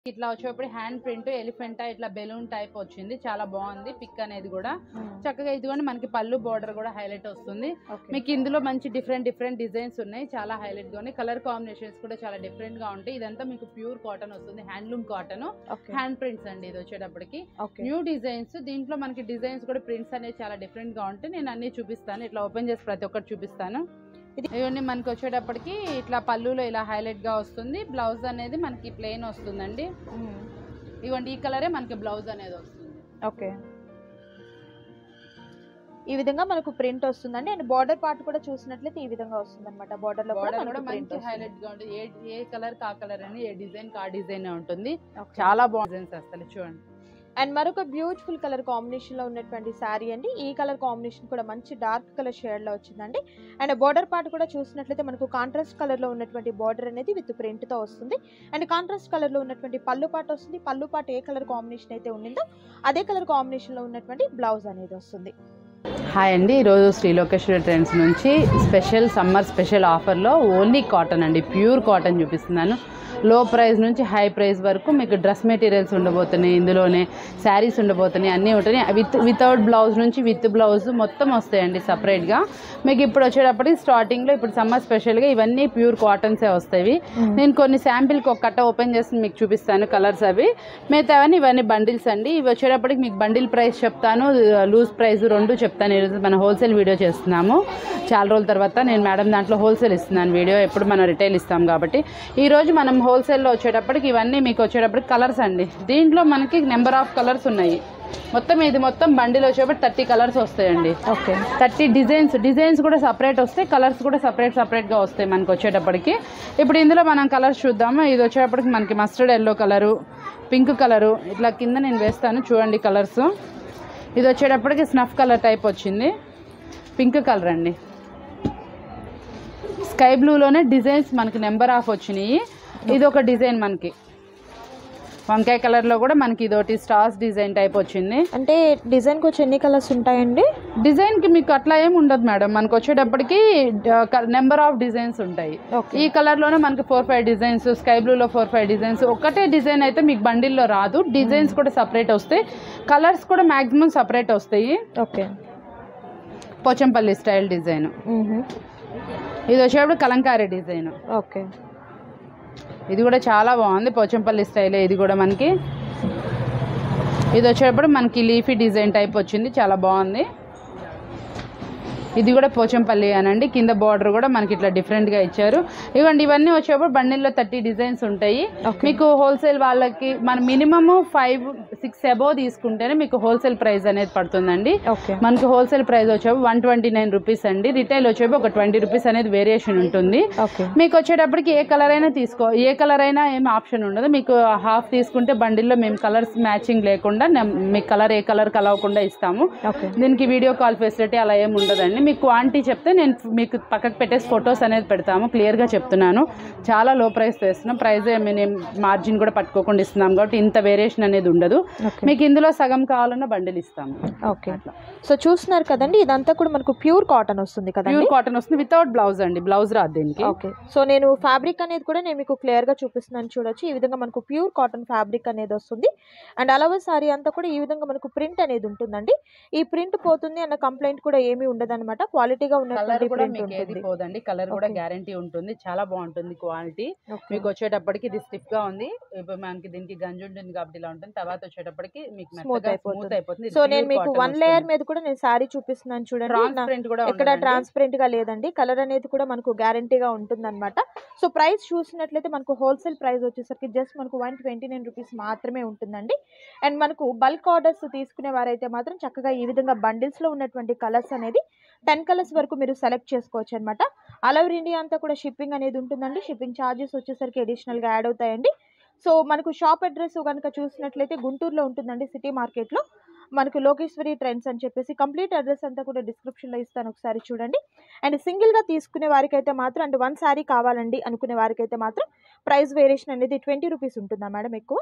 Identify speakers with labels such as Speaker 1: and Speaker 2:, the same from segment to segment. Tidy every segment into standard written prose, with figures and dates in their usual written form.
Speaker 1: ఇట్లా వచ్చేప్పుడు hand print Elephanta ఇట్లా బెలూన్ టైప్ వచ్చింది, చాలా బాగుంది పిక్ అనేది కూడా చక్కగా. ఇదిగోండి మనకి పళ్ళు బోర్డర్ కూడా హైలైట్ వస్తుంది మీకు. ఇందులో మంచి డిఫరెంట్ డిజైన్స్ ఉన్నాయి, చాలా హైలైట్ గా ఉన్నాయి. కలర్ కాంబినేషన్స్ కూడా చాలా డిఫరెంట్ గా ఉంటాయి. ఇదంతా మీకు ప్యూర్ కాటన్ వస్తుంది, హ్యాండ్లూమ్ కాటన్, హ్యాండ్ ప్రింట్స్ అండి. ఇది వచ్చేటప్పటికి న్యూ డిజైన్స్. దీంట్లో మనకి డిజైన్స్ కూడా ప్రింట్స్ అనేది చాలా డిఫరెంట్ గా ఉంటాయి. నేను అన్ని చూపిస్తాను, ఇట్లా ఓపెన్ చేసి ప్రతి ఒక్కటి చూపిస్తాను. ఇవన్నీ మనకి వచ్చేటప్పటికి ఇట్లా పళ్ళులో ఇలా హైలైట్ గా వస్తుంది. బ్లౌజ్ అనేది మనకి ప్లెయిన్ వస్తుందండి. ఇవ్వండి ఈ కలరే మనకి బ్లౌజ్ అనేది వస్తుంది.
Speaker 2: ఓకే, ఈ విధంగా మనకు ప్రింట్ వస్తుందండి. అండ్ బార్డర్ పార్ట్ కూడా చూసినట్లయితే ఈ విధంగా వస్తుంది అనమాట. బార్డర్ లో కూడా
Speaker 1: మంచి హైలైట్ గా ఉంటుంది. ఏ కలర్ కా కలర్ అని, ఏ డిజైన్ కా డిజైన్ ఉంటుంది. చాలా బాగుంది అసలు చూడండి.
Speaker 2: అండ్ మరొక బ్యూటిఫుల్ కలర్ కాంబినేషన్ లో ఉన్నటువంటి శారీ అండి. ఈ కలర్ కాంబినేషన్ కూడా మంచి డార్క్ కలర్ షేడ్ లో వచ్చిందండి. అండ్ బార్డర్ పార్ట్ కూడా చూసినట్లయితే మనకు కాంట్రాస్ట్ కలర్ లో ఉన్నటువంటి బార్డర్ అనేది విత్ ప్రింట్ తో వస్తుంది. అండ్ కాంట్రాస్ట్ కలర్ లో ఉన్నటువంటి పళ్ళు పార్ట్ వస్తుంది. పళ్ళు పార్ట్ ఏ కలర్ కాంబినేషన్ అయితే ఉండిందో అదే కలర్ కాంబినేషన్ లో ఉన్నటువంటి బ్లౌజ్ అనేది వస్తుంది.
Speaker 1: హాయ్ అండి, ఈరోజు శ్రీ లోకేశ్వరి ట్రెండ్స్ నుంచి స్పెషల్ సమ్మర్ స్పెషల్ ఆఫర్లో ఓన్లీ కాటన్ అండి, ప్యూర్ కాటన్ చూపిస్తున్నాను. లో ప్రైస్ నుంచి హై ప్రైస్ వరకు మీకు డ్రెస్ మెటీరియల్స్ ఉండబోతున్నాయి, ఇందులోనే శారీస్ ఉండబోతున్నాయి, అన్నీ ఉంటాయి. వితౌట్ బ్లౌజ్ నుంచి విత్ బ్లౌజ్ మొత్తం వస్తాయండి సపరేట్గా. మీకు ఇప్పుడు వచ్చేటప్పటికి స్టార్టింగ్లో ఇప్పుడు సమ్మర్ స్పెషల్గా ఇవన్నీ ప్యూర్ కాటన్సే వస్తాయి. నేను కొన్ని శాంపిల్కి ఒక కట్ట ఓపెన్ చేసి మీకు చూపిస్తాను కలర్స్ అవి. మిగతావన్నీ ఇవన్నీ బండిల్స్ అండి. ఇవి వచ్చేటప్పటికి మీకు బండిల్ ప్రైస్ చెప్తాను, లూజ్ ప్రైస్ రెండు చెప్తాను. ఈరోజు మనం హోల్సేల్ వీడియో చేస్తున్నాము చాలా రోజుల తర్వాత. నేను మేడం దాంట్లో హోల్సేల్ ఇస్తున్నాను వీడియో, ఎప్పుడు మనం రిటైల్ ఇస్తాం కాబట్టి. ఈరోజు మనం హోల్సేల్లో వచ్చేటప్పటికి ఇవన్నీ మీకు వచ్చేటప్పటికి కలర్స్ అండి. దీంట్లో మనకి నెంబర్ ఆఫ్ కలర్స్ ఉన్నాయి. ఇది మొత్తం బండిలో వచ్చేటప్పుడు 30 కలర్స్ వస్తాయండి.
Speaker 2: ఓకే,
Speaker 1: 30 డిజైన్స్ కూడా సపరేట్ వస్తాయి, కలర్స్ కూడా సపరేట్గా వస్తాయి మనకు వచ్చేటప్పటికి. ఇప్పుడు ఇందులో మనం కలర్స్ చూద్దాము. ఇది వచ్చేటప్పటికి మనకి mustard yellow colour, pink colour, ఇట్లా కింద నేను వేస్తాను చూడండి కలర్స్. ఇది వచ్చేటప్పటికి స్నఫ్ కలర్ టైప్ వచ్చింది, పింక్ కలర్ అండి. స్కై బ్లూలోనే డిజైన్స్ మనకి నెంబర్ ఆఫ్ వచ్చినాయి. ఇది ఒక డిజైన్ మనకి వంకాయ కలర్ లో కూడా మనకి ఇదొకటి స్టార్స్ డిజైన్ టైప్ వచ్చింది.
Speaker 2: అంటే డిజైన్ కి వచ్చి ఎన్ని కలర్స్ ఉంటాయండి?
Speaker 1: డిజైన్ కి మీకు అట్లా ఏమి ఉండదు మేడం, మనకు వచ్చేటప్పటికి నెంబర్ ఆఫ్ డిజైన్స్ ఉంటాయి. ఈ కలర్ లోనే మనకి 4-5 డిజైన్స్, స్కై బ్లూ లో 4-5 డిజైన్స్. ఒకటే డిజైన్ అయితే మీకు బండిల్లో రాదు, డిజైన్స్ కూడా సపరేట్ వస్తాయి, కలర్స్ కూడా మాక్సిమం సపరేట్ వస్తాయి.
Speaker 2: Okay,
Speaker 1: Pochampalli style design. ఇది వచ్చేటప్పుడు కలంకారీ డిజైన్.
Speaker 2: ఓకే,
Speaker 1: ఇది కూడా చాలా బాగుంది, పోచంపల్లి స్టైల్. ఇది కూడా మనకి ఇది వచ్చేటప్పుడు మనకి లీఫీ డిజైన్ టైప్ వచ్చింది, చాలా బాగుంది. ఇది కూడా పోచంపల్లి అనండి. కింద బార్డర్ కూడా మనకి ఇట్లా డిఫరెంట్గా ఇచ్చారు. ఇవ్వండి ఇవన్నీ వచ్చేటప్పుడు బండిల్లో 30 డిజైన్స్ ఉంటాయి. మీకు హోల్సేల్ వాళ్ళకి మన మినిమమ్ 5-6 అబోవ్ తీసుకుంటేనే మీకు హోల్సేల్ ప్రైస్ అనేది పడుతుందండి. మనకి హోల్సేల్ ప్రైస్ వచ్చేప్పుడు 129 రూపీస్ అండి. రిటైల్ వచ్చేప్పుడు ఒక 20 రూపీస్ అనేది వేరియేషన్ ఉంటుంది. మీకు వచ్చేటప్పటికి ఏ కలర్ అయినా ఏ కలర్ అయినా ఏం ఆప్షన్ ఉండదు. మీకు హాఫ్ తీసుకుంటే బండిల్లో మేము కలర్స్ మ్యాచింగ్ లేకుండా మీకు కలర్ ఏ కలర్ కలవకుండా ఇస్తాము. దీనికి వీడియో కాల్ ఫెసిలిటీ అలా ఏమి ఉండదండి. మీకు క్వాంటిటీ చెప్తే నేను మీకు పక్కకు పెట్టేసి ఫొటోస్ అనేది పెడతాము. క్లియర్గా చెప్తున్నాను, చాలా లో ప్రైస్ వేస్తున్నాం. ప్రైస్ మేము మార్జిన్ కూడా పట్టుకోకుండా ఇస్తున్నాం కాబట్టి ఇంత వేరియేషన్ అనేది ఉండదు. మీకు ఇందులో సగం కావాలన్నా బండిల్ ఇస్తాము.
Speaker 2: ఓకే, సో చూస్తున్నారు కదండి, ఇదంతా కూడా మనకు ప్యూర్ కాటన్ వస్తుంది కదా.
Speaker 1: ప్యూర్ కాటన్ వస్తుంది వితౌట్ బ్లౌజ్ అండి, బ్లౌజ్ రాదు దీనికి.
Speaker 2: ఓకే, సో నేను ఫ్యాబ్రిక్ అనేది కూడా నేను మీకు క్లియర్గా చూపిస్తున్నాను చూడొచ్చు. ఈ విధంగా మనకు ప్యూర్ కాటన్ ఫ్యాబ్రిక్ అనేది వస్తుంది. అండ్ అలాగే సారీ అంతా కూడా ఈ విధంగా మనకు ప్రింట్ అనేది ఉంటుందండి. ఈ ప్రింట్ పోతుంది అన్న కంప్లైంట్ కూడా ఏమీ ఉండదు అనమాట. క్వాలిటీగా ఉన్న
Speaker 1: కలర్ కూడా మీకు ఏది పోదండి, కలర్ కూడా గ్యారంటీ ఉంటుంది, చాలా బాగుంటుంది క్వాలిటీ. మీకు వచ్చేటప్పటికి ఇది స్టిఫ్ గా ఉంది, ఇప్పుడు మనకి దీనికి గంజు ఉంటుంది కాబట్టి ఇలా ఉంటుంది. తర్వాత వచ్చేటప్పటికి మీకు స్మూత్ అయిపోతుంది.
Speaker 2: సో నేను మీకు 1 లేయర్ మీద కూడా నేను సారీ చూపిస్తున్నాను చూడండి.
Speaker 1: ట్రాన్స్పరెంట్ కూడా
Speaker 2: ఎక్కడ ట్రాన్స్పరెంట్ గా లేదండి, కలర్ అనేది కూడా మనకు గ్యారంటీగా ఉంటుంది అనమాట. సో ప్రైస్ చూసినట్లయితే మనకు హోల్సేల్ ప్రైస్ వచ్చేసరికి జస్ట్ మనకు 129 రూపీస్ మాత్రమే ఉంటుందండి. అండ్ మనకు బల్క్ ఆర్డర్స్ తీసుకునే వారైతే మాత్రం చక్కగా ఈ విధంగా బండిల్స్ లో ఉన్నటువంటి కలర్స్ అనేది 10 కలర్స్ వరకు మీరు సెలెక్ట్ చేసుకోవచ్చు అనమాట. ఆల్ ఓవర్ ఇండియా అంతా కూడా షిప్పింగ్ అనేది ఉంటుందండి. షిప్పింగ్ ఛార్జెస్ వచ్చేసరికి అడిషనల్గా యాడ్ అవుతాయండి. సో మనకు షాప్ అడ్రస్ కనుక చూసినట్లయితే గుంటూరులో ఉంటుందండి, సిటీ మార్కెట్లో. మనకు లోకేశ్వరి ట్రెండ్స్ అని చెప్పేసి కంప్లీట్ అడ్రస్ అంతా కూడా డిస్క్రిప్షన్లో ఇస్తాను, ఒకసారి చూడండి. అండ్ సింగిల్గా తీసుకునే వారికైతే మాత్రం అంటే 1 శారీ కావాలండి అనుకునే వారికైతే మాత్రం ప్రైస్ వేరియేషన్ అనేది 20 రూపీస్ ఉంటుందా మేడం? ఎక్కువ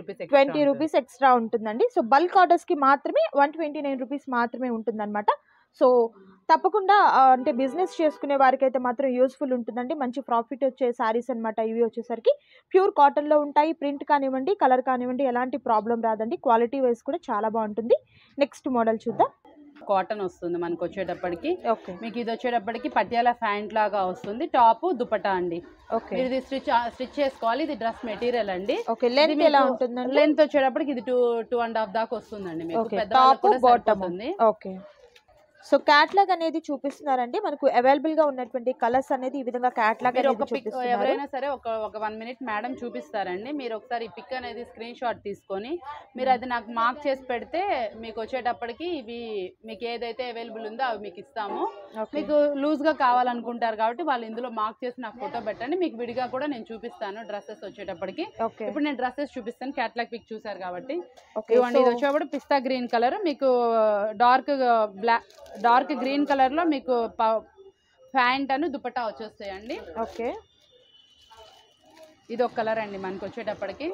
Speaker 2: 20 రూపీస్ ఎక్స్ట్రా ఉంటుందండి. సో బల్క్ ఆర్డర్స్కి మాత్రమే 129 రూపీస్ మాత్రమే ఉంటుందన్నమాట. సో తప్పకుండా అంటే బిజినెస్ చేసుకునే వారికైతే మాత్రం యూస్ఫుల్ ఉంటుందండి. మంచి ప్రాఫిట్ వచ్చే శారీస్ అనమాట ఇవి వచ్చేసరికి. ప్యూర్ కాటన్‌లో ఉంటాయి. ప్రింట్ కానివ్వండి, కలర్ కానివ్వండి ఎలాంటి ప్రాబ్లమ్ రాదండి. క్వాలిటీ వైస్ కూడా చాలా బాగుంటుంది. నెక్స్ట్ మోడల్ చూద్దాం.
Speaker 1: కాటన్ వస్తుంది మనకు వచ్చేటప్పటికి.
Speaker 2: ఓకే.
Speaker 1: మీకు ఇది వచ్చేటప్పటికి పటియాలా ప్యాంట్ లాగా వస్తుంది. టాప్ దుపట్టా అండి.
Speaker 2: ఓకే.
Speaker 1: మీరు ఇది స్టిచ్ చేసుకోవాలి. ఇది డ్రెస్ మెటీరియల్ అండి.
Speaker 2: ఓకే. లెంత్ ఎలా ఉంటుందండి?
Speaker 1: లెంత్ వచ్చేటప్పటికి ఇది 2.5 దాకా వస్తుందండి మీకు.
Speaker 2: ఓకే.
Speaker 1: పెద్దవాళ్ళకి
Speaker 2: టాప్
Speaker 1: కూడా
Speaker 2: బాటమ్.
Speaker 1: సరిపోతుంది.
Speaker 2: ఓకే. సో క్యాట్లాగ్ అనేది చూపిస్తున్నారండి. మనకు అవైలబుల్ గా ఉన్నటువంటి కలర్స్ అనేది ఈ విధంగా క్యాట్లాగ్
Speaker 1: మీరు
Speaker 2: అనేది
Speaker 1: ఒక పిక్
Speaker 2: చూపిస్తున్నారు.
Speaker 1: ఎవరైనా సరే ఒక 1 మినిట్ మేడం చూపిస్తారండి. మీరు ఒకసారి ఈ పిక్ అనేది స్క్రీన్ షాట్ తీసుకొని మీరు అది నాకు మార్క్ చేసి పెడితే మీకు వచ్చేటప్పటికి ఇవి మీకు ఏదైతే అవైలబుల్ ఉందో అవి మీకు ఇస్తాము.
Speaker 2: ఓకే.
Speaker 1: మీకు లూజ్ గా కావాలనుకుంటారు కాబట్టి వాళ్ళు ఇందులో మార్క్ చేసి నాకు ఫోటో పెట్టండి. మీకు విడిగా కూడా నేను చూపిస్తాను డ్రెస్సెస్ వచ్చేటప్పటికి.
Speaker 2: ఓకే.
Speaker 1: ఇప్పుడు నేను డ్రెస్సెస్ చూపిస్తాను. క్యాట్లాగ్ పిక్ చూసారు కాబట్టి.
Speaker 2: ఓకే.
Speaker 1: ఇవ్వండి. ఇది వచ్చేటప్పుడు పిస్తా గ్రీన్ కలర్, మీకు డార్క్ గ్రీన్ కలర్ లో మీకు ప్యాంట్ అను దుపట్టా వచ్చేస్తాయండి.
Speaker 2: ఓకే.
Speaker 1: ఇది ఒక కలర్ అండి మనకు వచ్చేటప్పటికి.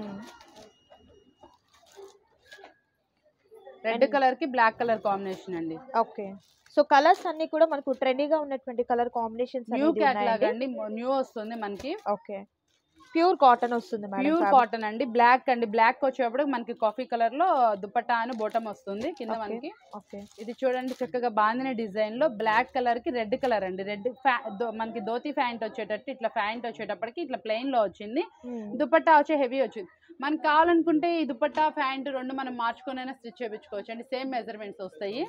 Speaker 1: రెడ్ కలర్ కి బ్లాక్ కలర్ కాంబినేషన్ అండి.
Speaker 2: ఓకే. సో కలర్స్ అన్ని కూడా మనకు ట్రెండీగా ఉన్నటువంటి కలర్ కాంబినేషన్స్
Speaker 1: న్యూ
Speaker 2: అనేది
Speaker 1: క్యాట్లాగ్
Speaker 2: ఉన్నాయండి.
Speaker 1: అండి. న్యూ వస్తుంది మనకి.
Speaker 2: ఓకే. ప్యూర్ కాటన్ వస్తుంది మేడం.
Speaker 1: ప్యూర్ కాటన్ అండి. బ్లాక్ అండి. బ్లాక్ వచ్చేటప్పుడు మనకి కాఫీ కలర్ లో దుపట్టా అను బోటం వస్తుంది కింద మనకి.
Speaker 2: ఓకే.
Speaker 1: ఇది చూడండి చక్కగా బాందిన డిజైన్ లో బ్లాక్ కలర్ కి రెడ్ కలర్ అండి. రెడ్ మనకి ధోతి ప్యాంట్ వచ్చేటట్టు ఇట్లా ప్యాంట్ వచ్చేటప్పటికి ఇట్లా ప్లెయిన్ లో వచ్చింది. దుపట్టా వచ్చే హెవీ వచ్చింది. మనకి కావాలనుకుంటే ఈ దుపట్టా ప్యాంట్ రెండు మనం మార్చుకునైనా స్టిచ్ చేయించుకోవచ్చు అండి. సేమ్ మెజర్మెంట్స్ వస్తాయి.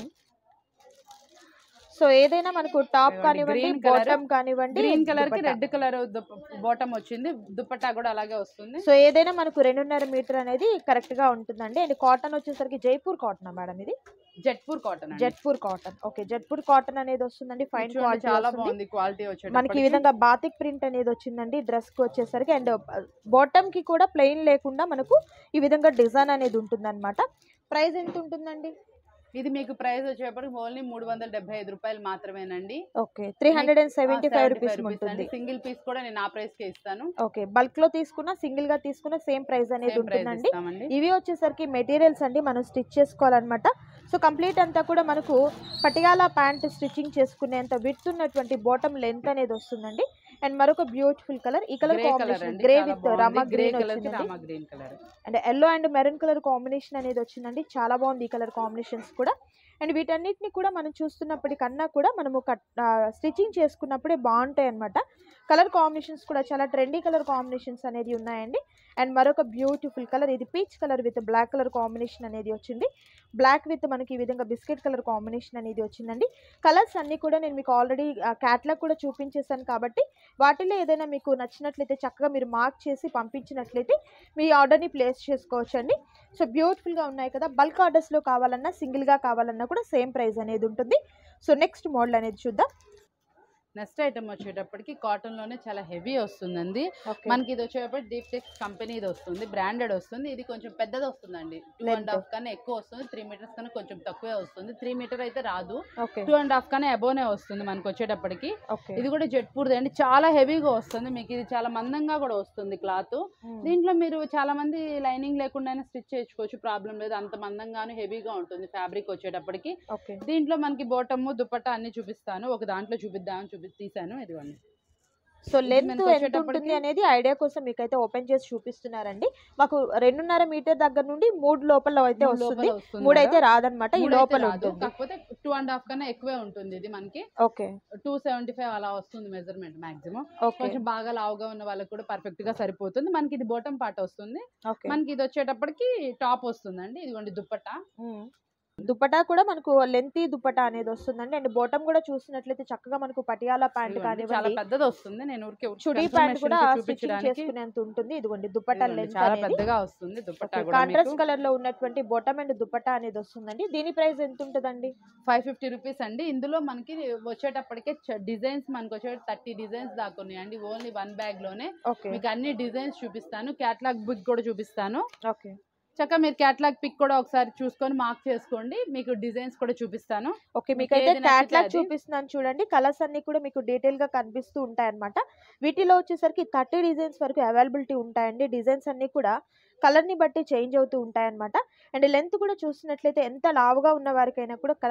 Speaker 2: సో ఏదైనా మనకు టాప్ కానివ్వండి, బాటమ్ కానివ్వండి,
Speaker 1: గ్రీన్ కలర్ కి రెడ్ కలర్ బాటమ్ వచ్చింది. దుపట్టా కూడా అలాగే వస్తుంది.
Speaker 2: సో ఏదైనా మనకు 2.5 మీటర్ అనేది కరెక్ట్ గా ఉంటుందండి. అండ్ కాటన్ వచ్చేసరికి జైపూర్ కాటన్ మేడం. ఇది
Speaker 1: Jetpur cotton.
Speaker 2: Jetpur cotton. Okay. Jetpur cotton అనేది వస్తుందండి. ఫైన్ క్వాలిటీ,
Speaker 1: చాలా బాగుంది క్వాలిటీ వచ్చేటప్పటికి.
Speaker 2: మనకి ఈ విధంగా బాతిక్ ప్రింట్ అనేది వచ్చిందండి డ్రెస్ కి వచ్చేసరికి. అండ్ బాటమ్ కి కూడా ప్లెయిన్ లేకుండా మనకు ఈ విధంగా డిజైన్ అనేది ఉంటుంది అనమాట. ప్రైస్ ఎంత ఉంటుందండి?
Speaker 1: ఇది మీకు ప్రైస్ వచ్చేటప్పటికి ఓన్లీ 375 రూపాయలు మాత్రమేనండి.
Speaker 2: ఓకే. 375 రూపీస్ ఉంటుంది.
Speaker 1: సింగిల్ పీస్ కూడా నేను ఆ ప్రైస్ కే ఇస్తాను.
Speaker 2: ఓకే. బల్క్ లో తీసుకున్నా సింగిల్ గా తీసుకున్నా సేమ్ ప్రైస్ అనేది ఉంటుందండి. ఇవి వచ్చేసరికి మెటీరియల్స్ అండి మనం స్టిచ్ చేసుకోవాలన్నమాట. సో కంప్లీట్ అంతా కూడా మనకు పటియాలా ప్యాంట్ స్టిచ్చింగ్ చేసుకునేంత విడ్త్ ఉన్నటువంటి బాటమ్ లెంత్ అనేది వస్తుందండి. అండ్ మరొక బ్యూటిఫుల్ కలర్, ఈ colour combination grey with Rama green వచ్చిందండి. And yellow and maroon colour combination అనేది వచ్చిందండి. చాలా బాగుంది ఈ కలర్ కాంబినేషన్స్ కూడా. అండ్ వీటన్నిటిని కూడా మనం చూస్తున్నప్పటికన్నా కూడా మనము స్టిచ్చింగ్ చేసుకున్నప్పుడే బాగుంటాయి అనమాట. కలర్ కాంబినేషన్స్ కూడా చాలా ట్రెండీ కలర్ కాంబినేషన్స్ అనేది ఉన్నాయండి. అండ్ మరొక బ్యూటిఫుల్ కలర్, ఇది peach colour with black colour combination అనేది వచ్చింది. బ్లాక్ విత్ మనకి ఈ విధంగా బిస్కెట్ కలర్ కాంబినేషన్ అనేది వచ్చిందండి. కలర్స్ అన్నీ కూడా నేను మీకు ఆల్రెడీ క్యాట్లాగ్ కూడా చూపించేసాను కాబట్టి వాటిలో ఏదైనా మీకు నచ్చినట్లయితే చక్కగా మీరు మార్క్ చేసి పంపించినట్లయితే మీ ఆర్డర్ని ప్లేస్ చేసుకోవచ్చండి. సో బ్యూటిఫుల్గా ఉన్నాయి కదా. బల్క్ ఆర్డర్స్లో కావాలన్నా సింగిల్గా కావాలన్నా కూడా సేమ్ ప్రైస్ అనేది ఉంటుంది. సో నెక్స్ట్ మోడల్ అనేది చూద్దాం.
Speaker 1: నెక్స్ట్ ఐటమ్ వచ్చేటప్పటికి కాటన్ లోనే చాలా హెవీ వస్తుందండి. మనకి ఇది వచ్చేటప్పుడు డీప్ టెక్స్ కంపెనీ ఇది వస్తుంది, బ్రాండెడ్ వస్తుంది. ఇది కొంచెం పెద్దది వస్తుందండి. 2.5 కన్నా ఎక్కువ వస్తుంది. 3 మీటర్స్ కన్నా కొంచెం తక్కువే వస్తుంది. 3 మీటర్ అయితే రాదు. 2.5 కన్నా అబోనే వస్తుంది మనకు వచ్చేటప్పటికి. ఇది కూడా జెట్పూర్ది అండి. చాలా హెవీగా వస్తుంది. మీకు ఇది చాలా మందంగా కూడా వస్తుంది క్లాత్. దీంట్లో మీరు చాలా మంది లైనింగ్ లేకుండా స్టిచ్ చేయించుకోవచ్చు, ప్రాబ్లం లేదు. అంత మందంగాను హెవీగా ఉంటుంది ఫ్యాబ్రిక్ వచ్చేటప్పటికి. దీంట్లో మనకి బోటమ్ దుపట్టా అన్ని చూపిస్తాను. ఒక దాంట్లో చూపిద్దామని తీసాను. ఇదిగోండి.
Speaker 2: సో లెంత్ ఎంత ఉంటుంది అనేది ఐడియా కోసం మీకైతే ఓపెన్ చేసి చూపిస్తున్నారండి. మాకు 2.5 మీటర్ దగ్గర నుండి 3 లోపల అయితే వస్తుంది. 3 అయితే రాదనమాట. ఈ లోపల ఉంటుంది.
Speaker 1: కాకపోతే 2.5 కన్నా ఎక్కువే ఉంటుంది ఇది మనకి.
Speaker 2: ఓకే.
Speaker 1: 275 అలా వస్తుంది మెజర్మెంట్ మాక్సిమం. కొంచెం బాగా లావుగా ఉన్న వాళ్ళకి కూడా పర్ఫెక్ట్ గా సరిపోతుంది. మనకి ఇది బాటమ్ పార్ట్ వస్తుంది. మనకి ఇది వచ్చేటప్పటికి టాప్ వస్తుందండి. ఇదిగోండి దుపట్టా.
Speaker 2: దుపట్టా కూడా మనకు లెంతీ దుపట్టా అనేది వస్తుందండి. అండ్ బాటమ్ కూడా చూసినట్లయితే చక్కగా మనకు పటియాలా ప్యాంట్ కానివ్వండి,
Speaker 1: చాలా పెద్దది వస్తుంది. నేను
Speaker 2: చుడీ ప్యాంట్ కూడా స్టిచ్చింగ్ చేసుకునేంత ఉంటుంది. ఇదిగోండి దుపట్టా లెంత్
Speaker 1: చాలా పెద్దగా వస్తుంది. దుపట్టా కూడా
Speaker 2: కాంట్రాస్ట్ కలర్ లో ఉన్నటువంటి బాటమ్ అండ్ దుపట్టా అనేది వస్తుందండి. దీని ప్రైస్ ఎంత ఉంటుందండి?
Speaker 1: 550 రూపీస్ అండి. ఇందులో మనకి వచ్చేటప్పటికే డిజైన్స్ మనకి వచ్చే 30 డిజైన్స్ దాకా ఉన్నాయండి. ఓన్లీ 1 బ్యాగ్ లోనే మీకు అన్ని డిజైన్స్ చూపిస్తాను. క్యాటలాగ్ బుక్ కూడా చూపిస్తాను.
Speaker 2: ఓకే.
Speaker 1: చక్కగా మీరు క్యాటలాగ్ పిక్ కూడా ఒకసారి చూసుకొని మార్క్ చేసుకోండి. మీకు డిజైన్స్ కూడా చూపిస్తాను.
Speaker 2: ఓకే. మీకైతే క్యాటలాగ్ చూపిస్తున్నాను చూడండి. కలర్స్ అన్ని కూడా మీకు డీటెయిల్ గా కనిపిస్తూ ఉంటాయి అనమాట. వీటిలో వచ్చేసరికి 30 డిజైన్స్ వరకు అవైలబిలిటీ ఉంటాయండి. డిజైన్స్ అన్ని కూడా కలర్ ని బట్టి చేంజ్ అవుతూ ఉంటాయి అనమాట. అండ్ లెంత్ కూడా చూసినట్లయితే ఎంత లావుగా ఉన్న వారికైనా కూడా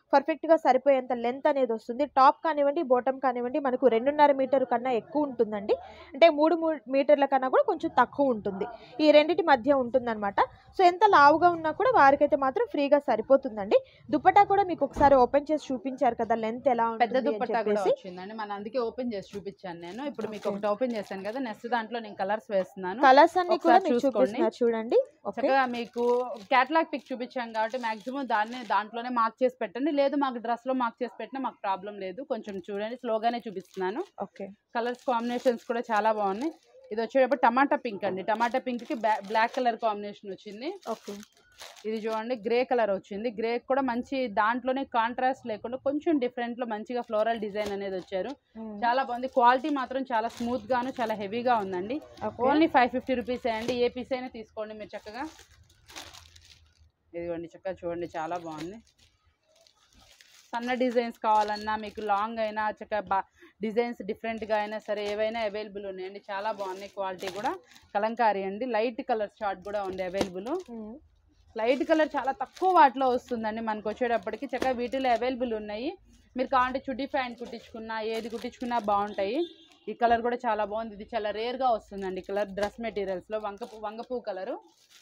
Speaker 2: పర్ఫెక్ట్గా సరిపోయేంత లెంత్ అనేది వస్తుంది. టాప్ కానివ్వండి, బాటమ్ కానివ్వండి మనకు 2.5 మీటర్ కన్నా ఎక్కువ ఉంటుందండి. అంటే 3 మీటర్ల కన్నా కూడా కొంచెం తక్కువ ఉంటుంది. ఈ రెండిటి మధ్య ఉంటుందన్నమాట. సో ఎంత లావుగా ఉన్నా కూడా వారికైతే మాత్రం ఫ్రీగా సరిపోతుందండి. దుపట్టా కూడా మీకు ఒకసారి ఓపెన్ చేసి చూపించారు కదా లెంత్ ఎలా
Speaker 1: పెద్ద
Speaker 2: ఉంటుంది అని
Speaker 1: దుపట్టా కూడా
Speaker 2: చెప్పేసి.
Speaker 1: వచ్చిందండి. మన అందుకే ఓపెన్ చేసి చూపించాను నేను. ఇప్పుడు మీకు ఒకటి ఓపెన్ చేశాను కదా, నెక్స్ట్ దాంట్లో నేను కలర్స్ వేస్తున్నాను.
Speaker 2: కలర్స్ అన్ని కూడా
Speaker 1: ఒకసారి
Speaker 2: మీకు
Speaker 1: చూసుకోండి.
Speaker 2: చూపిస్తున్నారు చూడండి. ఓకే,
Speaker 1: చక్కగా మీకు క్యాటలాగ్ పిక్ చూపించాం కాబట్టి మాక్సిమం దాంట్లోనే మార్క్ చేసి పెట్టండి. లేదు మాకు డ్రెస్ లో మార్క్ చేసి పెట్టినా మాకు ప్రాబ్లం లేదు. కొంచెం చూడండి, స్లోగానే చూపిస్తున్నాను.
Speaker 2: ఓకే,
Speaker 1: కలర్స్ కాంబినేషన్స్ కూడా చాలా బాగున్నాయి. ఇది వచ్చేటప్పుడు టమాటా పింక్ అండి. టమాటా పింక్ కి బ్లాక్ కలర్ కాంబినేషన్ వచ్చింది.
Speaker 2: ఓకే,
Speaker 1: ఇది చూడండి గ్రే కలర్ వచ్చింది. గ్రే కూడా మంచి దాంట్లోనే కాంట్రాస్ట్ లేకుండా కొంచెం డిఫరెంట్ లో మంచిగా ఫ్లోరల్ డిజైన్ అనేది వచ్చారు. చాలా బాగుంది. క్వాలిటీ మాత్రం చాలా స్మూత్ గాను చాలా హెవీగా ఉందండి. ఓన్లీ 550 రూపీస్ అండి. ఏ పీస్ అయినా తీసుకోండి మీరు చక్కగా. ఇదిగోండి చక్కగా చూడండి, చాలా బాగుంది. సన్న డిజైన్స్ కావాలన్నా మీకు లాంగ్ అయినా చక్కగా డిజైన్స్ డిఫరెంట్గా అయినా సరే ఏవైనా అవైలబుల్ ఉన్నాయండి. చాలా బాగున్నాయి. క్వాలిటీ కూడా కలంకారీ అండి. లైట్ కలర్ షార్ట్ కూడా ఉంది అవైలబుల్. లైట్ కలర్ చాలా తక్కువ వాటిలో వస్తుందండి మనకు వచ్చేటప్పటికి. చక్కగా వీటిలో అవైలబుల్ ఉన్నాయి. మీరు కావాలంటే చుడ్డీ ప్యాంట్ కుట్టించుకున్నా ఏది కుట్టించుకున్నా బాగుంటాయి. ఈ కలర్ కూడా చాలా బాగుంది. ఇది చాలా రేర్గా వస్తుందండి కలర్ డ్రెస్ మెటీరియల్స్లో. వంగపూ కలరు.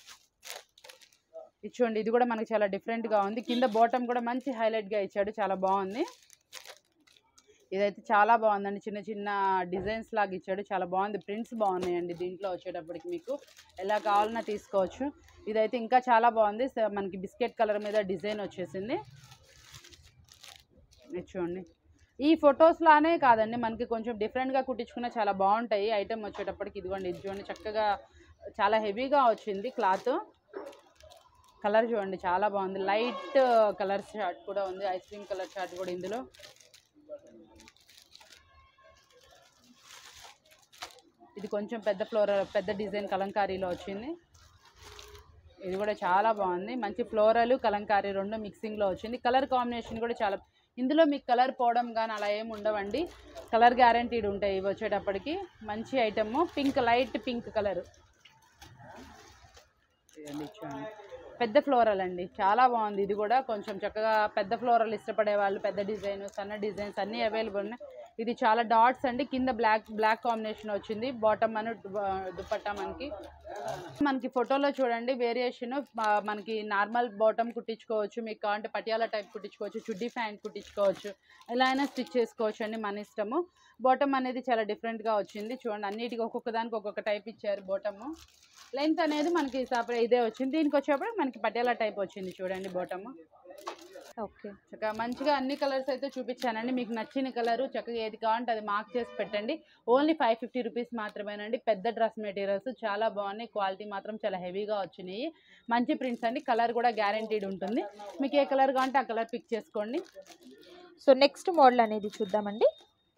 Speaker 1: ఇది చూడండి, ఇది కూడా మనకి చాలా డిఫరెంట్గా ఉంది. కింద బాటమ్ కూడా మంచి హైలైట్గా ఇచ్చాడు, చాలా బాగుంది. ఇదైతే చాలా బాగుందండి. చిన్న చిన్న డిజైన్స్ లాగా ఇచ్చాడు, చాలా బాగుంది. ప్రింట్స్ బాగున్నాయండి దీంట్లో వచ్చేటప్పటికి. మీకు ఎలా కావాలన్నా తీసుకోవచ్చు. ఇదైతే ఇంకా చాలా బాగుంది. మనకి బిస్కెట్ కలర్ మీద డిజైన్ వచ్చేసింది. ఇది చూడండి, ఈ ఫొటోస్ లానే కాదండి మనకి కొంచెం డిఫరెంట్గా కుట్టించుకున్న చాలా బాగుంటాయి ఐటమ్ వచ్చేటప్పటికి. ఇదిగోండి, ఇది చూడండి చక్కగా చాలా హెవీగా వచ్చింది క్లాత్. కలర్ చూడండి చాలా బాగుంది. లైట్ కలర్ షార్ట్ కూడా ఉంది. ఐస్ క్రీమ్ కలర్ షార్ట్ కూడా ఇందులో. ఇది కొంచెం పెద్ద డిజైన్ కలంకారీలో వచ్చింది. ఇది కూడా చాలా బాగుంది. మంచి ఫ్లోరల్ కలంకారీ రెండు మిక్సింగ్లో వచ్చింది. కలర్ కాంబినేషన్ కూడా చాలా. ఇందులో మీకు కలర్ పోవడం కానీ అలా ఏమి ఉండవండి. కలర్ గ్యారంటీడ్ ఉంటాయి ఇవి వచ్చేటప్పటికి. మంచి item. Pink, light pink colour. చూడండి, పెద్ద ఫ్లోరల్ అండి, చాలా బాగుంది. ఇది కూడా కొంచెం చక్కగా పెద్ద ఫ్లోరల్ ఇష్టపడే వాళ్ళు, పెద్ద డిజైన్ సన్న డిజైన్స్ అన్నీ అవైలబుల్ ఉన్నాయి. ఇది చాలా డాట్స్ అండి. కింద బ్లాక్ కాంబినేషన్ వచ్చింది. బాటమ్ అని దుపట్టా మనకి ఫోటోలో చూడండి వేరియేషన్. మనకి నార్మల్ బాటమ్ కుట్టించుకోవచ్చు, మీకు కావాలంటే పటియాలా టైప్ కుట్టించుకోవచ్చు, చుడ్డీ ప్యాంట్ కుట్టించుకోవచ్చు, ఎలా అయినా స్టిచ్ చేసుకోవచ్చు అండి, మన ఇష్టము. బాటమ్ అనేది చాలా డిఫరెంట్గా వచ్చింది. చూడండి, అన్నిటికీ ఒక్కొక్క దానికి ఒక్కొక్క టైప్ ఇచ్చారు. బాటమ్ లెంత్ అనేది మనకి సపరేట్ ఇదే వచ్చింది. దీనికి వచ్చేప్పుడు మనకి పటియాలా టైప్ వచ్చింది. చూడండి బాటమ్.
Speaker 2: ఓకే,
Speaker 1: చక్కగా మంచిగా అన్ని కలర్స్ అయితే చూపించానండి. మీకు నచ్చిన కలరు చక్కగా ఏది కావాలంటే అది మార్క్ చేసి పెట్టండి. ఓన్లీ 550 రూపీస్ మాత్రమేనండి. పెద్ద డ్రెస్ మెటీరియల్స్ చాలా బాగున్నాయి. క్వాలిటీ మాత్రం చాలా హెవీగా వచ్చినాయి. మంచి ప్రింట్స్ అండి. కలర్ కూడా గ్యారంటీడ్ ఉంటుంది. మీకు ఏ కలర్ కావాలంటే ఆ కలర్ పిక్ చేసుకోండి.
Speaker 2: సో నెక్స్ట్ మోడల్ అనేది చూద్దామండి.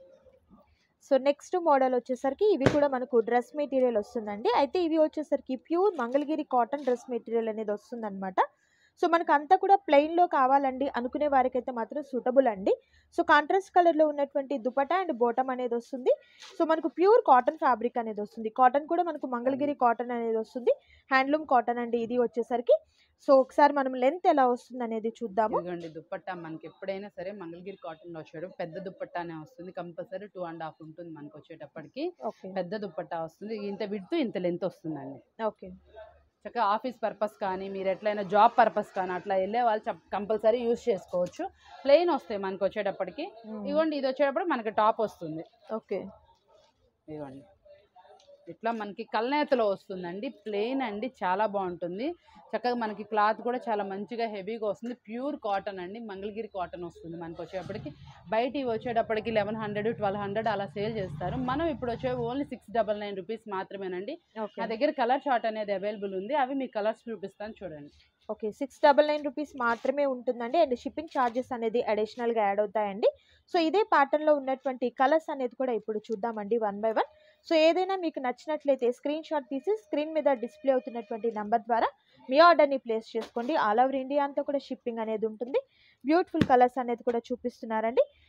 Speaker 2: సో నెక్స్ట్ మోడల్ వచ్చేసరికి ఇవి కూడా మనకు డ్రెస్ మెటీరియల్ వస్తుందండి. అయితే ఇవి వచ్చేసరికి pure Mangalagiri cotton dress material అనేది వస్తుందన్నమాట. సో మనకు అంతా కూడా ప్లెయిన్లో కావాలండి అనుకునే వారికైతే మాత్రం సూటబుల్ అండి. సో కాంట్రాస్ట్ కలర్లో ఉన్నటువంటి దుపట్టా అండ్ బాటమ్ అనేది వస్తుంది. సో మనకు ప్యూర్ కాటన్ ఫ్యాబ్రిక్ అనేది వస్తుంది. కాటన్ కూడా మనకు మంగళగిరి కాటన్ అనేది వస్తుంది. హ్యాండ్లూమ్ కాటన్ అండి ఇది వచ్చేసరికి. సో ఒకసారి మనం లెంత్ ఎలా వస్తుంది అనేది చూద్దాము.
Speaker 1: ఇదిగోండి దుపట్టా మనకి ఎప్పుడైనా సరే మంగళగిరి కాటన్లో వచ్చాడు పెద్ద దుపట్టానే వస్తుంది. కంపల్సరీ 2.5 ఉంటుంది మనకు వచ్చేటప్పటికి. పెద్ద దుపట్టా వస్తుంది. ఇంత విడ్త్ ఇంత లెంత్ వస్తుందండి.
Speaker 2: ఓకే,
Speaker 1: చక్కగా ఆఫీస్ పర్పస్ కానీ మీరు ఎట్లయినా జాబ్ పర్పస్ కానీ అట్లా వెళ్ళే వాళ్ళు కంపల్సరీ యూజ్ చేసుకోవచ్చు. ప్లెయిన్ వస్తాయి మనకు వచ్చేటప్పటికి. ఇదిగోండి, ఇది వచ్చేటప్పుడు మనకి టాప్ వస్తుంది.
Speaker 2: ఓకే,
Speaker 1: ఇదిగోండి ఇట్లా మనకి కల్నేతలో వస్తుందండి. ప్లెయిన్ అండి, చాలా బాగుంటుంది. చక్కగా మనకి క్లాత్ కూడా చాలా మంచిగా హెవీగా వస్తుంది. ప్యూర్ కాటన్ అండి, మంగళగిరి కాటన్ వస్తుంది మనకు వచ్చేటప్పటికి. బయట ఇవి వచ్చేటప్పటికి 1100, 1200 అలా సేల్ చేస్తారు. మనం ఇప్పుడు వచ్చే ఓన్లీ 699 రూపీస్ మాత్రమేనండి. నా దగ్గర కలర్ చార్ట్ అనేది అవైలబుల్ ఉంది. అవి మీకు కలర్స్ చూపిస్తాను చూడండి.
Speaker 2: ఓకే, 699 రూపీస్ మాత్రమే ఉంటుందండి. అండ్ షిప్పింగ్ ఛార్జెస్ అనేది అడిషనల్గా యాడ్ అవుతాయండి. సో ఇదే ప్యాటర్న్లో ఉన్నటువంటి కలర్స్ అనేది కూడా ఇప్పుడు చూద్దామండి 1 by 1. సో ఏదైనా మీకు నచ్చినట్లయితే స్క్రీన్ షాట్ తీసి స్క్రీన్ మీద డిస్ప్లే అవుతున్నటువంటి నెంబర్ ద్వారా మీ ఆర్డర్ని ప్లేస్ చేసుకోండి. ఆల్ ఓవర్ ఇండియా అంతా కూడా షిప్పింగ్ అనేది ఉంటుంది. బ్యూటిఫుల్ కలర్స్ అనేది కూడా చూపిస్తున్నారండి.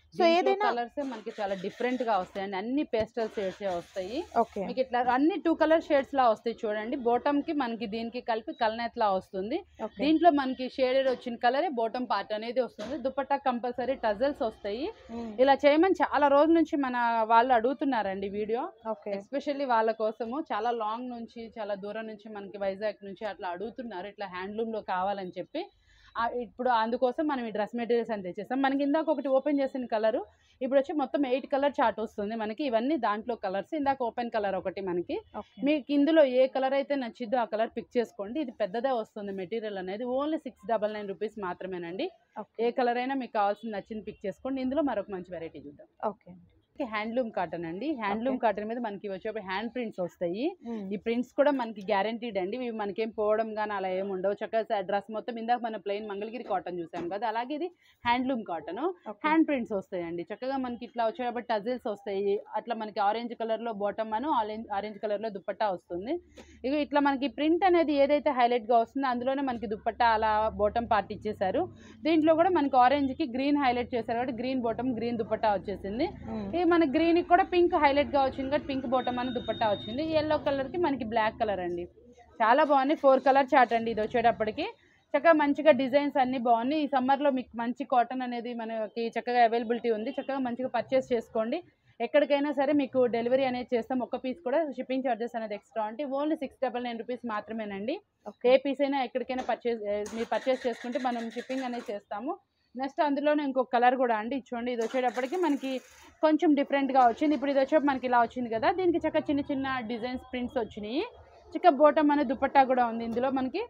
Speaker 2: సో ఏదైనా
Speaker 1: కలర్స్ మనకి చాలా డిఫరెంట్ గా వస్తాయండి, అన్ని పేస్టల్ షేడ్స్ వస్తాయి.
Speaker 2: ఓకే
Speaker 1: మీకు ఇట్లా అన్ని 2 కలర్ షేడ్స్ లా వస్తాయి చూడండి. బాటమ్ కి మనకి దీనికి కలిపి కల్నేత్ లా వస్తుంది. దీంట్లో మనకి షేడెడ్ వచ్చిన కలరే బాటమ్ పార్ట్ అనేది వస్తుంది. దుపట్టా కంపల్సరీ టజల్స్ వస్తాయి. ఇలా చేయమని చాలా రోజుల నుంచి మన వాళ్ళు అడుగుతున్నారండి వీడియో, ఎస్పెషల్లీ వాళ్ళ కోసము. చాలా లాంగ్ నుంచి, చాలా దూరం నుంచి మనకి వైజాగ్ నుంచి అట్లా అడుగుతున్నారు, ఇట్లా హ్యాండ్లూమ్ లో కావాలని చెప్పి. ఇప్పుడు అందుకోసం మనం ఈ డ్రెస్ మెటీరియల్స్ అని తెచ్చేస్తాం. మనకి ఇందాక ఒకటి ఓపెన్ చేసిన కలరు, ఇప్పుడు వచ్చి మొత్తం 8 కలర్ చార్ట్ వస్తుంది మనకి. ఇవన్నీ దాంట్లో కలర్స్. ఇందాక ఓపెన్ కలర్ ఒకటి మనకి. మీకు ఇందులో ఏ కలర్ అయితే నచ్చిద్దో ఆ కలర్ పిక్ చేసుకోండి. ఇది పెద్దదే వస్తుంది మెటీరియల్ అనేది. ఓన్లీ 699 రూపీస్ మాత్రమేనండి. ఏ కలర్ అయినా మీకు కావాల్సిన నచ్చింది పిక్ చేసుకోండి. ఇందులో మరొక మంచి వెరైటీ చూద్దాం.
Speaker 2: ఓకే,
Speaker 1: హ్యాండ్లూమ్ కాటన్ అండి. హ్యాండ్లూమ్ కాటన్ మీద మనకి వచ్చేప్పుడు హ్యాండ్ ప్రింట్స్ వస్తాయి. ఈ ప్రింట్స్ కూడా మనకి గ్యారంటీడ్ అండి. ఇవి మనకేం పోవడం కానీ అలా ఏమి ఉండవు. చక్కగా డ్రెస్ మొత్తం ఇందాక మన ప్లెయిన్ మంగళగిరి కాటన్ చూసాం కదా, అలాగే ఇది హ్యాండ్లూమ్ కాటన్. హ్యాండ్ ప్రింట్స్ వస్తాయండి. చక్కగా మనకి ఇట్లా వచ్చేటప్పుడు టజిల్స్ వస్తాయి. అట్లా మనకి ఆరెంజ్ కలర్ లో బాటమ్ అను, ఆరెంజ్ కలర్ లో దుపట్టా వస్తుంది. ఇక ఇట్లా మనకి ప్రింట్ అనేది ఏదైతే హైలైట్ గా వస్తుందో అందులోనే మనకి దుపట్టా అలా బాటమ్ పార్ట్ ఇచ్చేసారు. దీంట్లో కూడా మనకి ఆరెంజ్ కి గ్రీన్ హైలైట్ చేశారు కాబట్టి గ్రీన్ బాటమ్ గ్రీన్ దుపట్టా వచ్చేసింది. మన గ్రీన్ కి కూడా పింక్ హైలైట్ గా వచ్చింది కాబట్టి పింక్ బాటమ్ అని దుపట్టా వచ్చింది. ఎల్లో కలర్ కి మనకి బ్లాక్ కలర్ అండి. చాలా బాగుంది. 4 కలర్ చార్ట్ అండి ఇది వచ్చేటప్పటికి. చక్కగా మంచిగా డిజైన్స్ అన్ని బాగున్నాయి. ఈ సమ్మర్ లో మీకు మంచి కాటన్ అనేది మనకి చక్కగా అవైలబిలిటీ ఉంది. చక్కగా మంచిగా పర్చేస్ చేసుకోండి. ఎక్కడికైనా సరే మీకు డెలివరీ అనేది చేస్తాం. ఒక్క పీస్ కూడా షిప్పింగ్ చార్జెస్ అనేది ఎక్స్ట్రా అంటే ఓన్లీ 699 రూపీస్ మాత్రమేనండి. ఏ పీస్ అయినా ఎక్కడికైనా మీరు పర్చేస్ చేసుకుంటే మనం షిప్పింగ్ అనేది చేస్తాము. నెక్స్ట్ అందులోనే ఇంకొక కలర్ కూడా అండి. చూడండి, ఇది వచ్చేటప్పటికి మనకి కొంచెం డిఫరెంట్గా వచ్చింది. ఇప్పుడు ఇది వచ్చేటప్పుడు మనకి ఇలా వచ్చింది కదా, దీనికి చక్కగా చిన్న చిన్న డిజైన్స్ ప్రింట్స్ వచ్చినాయి. చక్కగా బాటమ్ అనే దుపట్టా కూడా ఉంది. ఇందులో మనకి